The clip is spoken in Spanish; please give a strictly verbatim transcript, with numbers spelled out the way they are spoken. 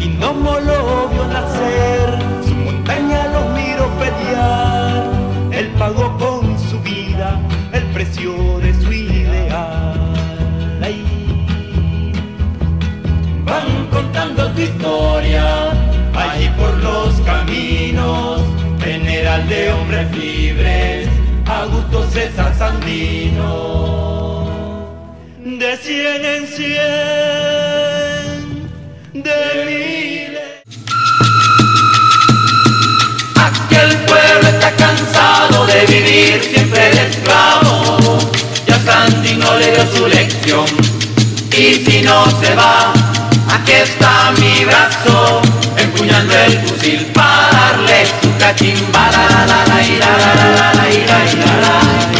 Ginomo lo vio nacer, su montaña lo miró pelear. Él pagó con su vida el precio de su ideal. Ahí van contando tu historia, allí por los caminos, general de hombres libres, Augusto César Sandino. De cien en cien, de miles. Aquel pueblo está cansado de vivir siempre de esclavo. Ya Sandino le dio su lección, y si no se va, aquí está mi brazo, empuñando el fusil para darle su cachimba. La la la la la la la la la la la.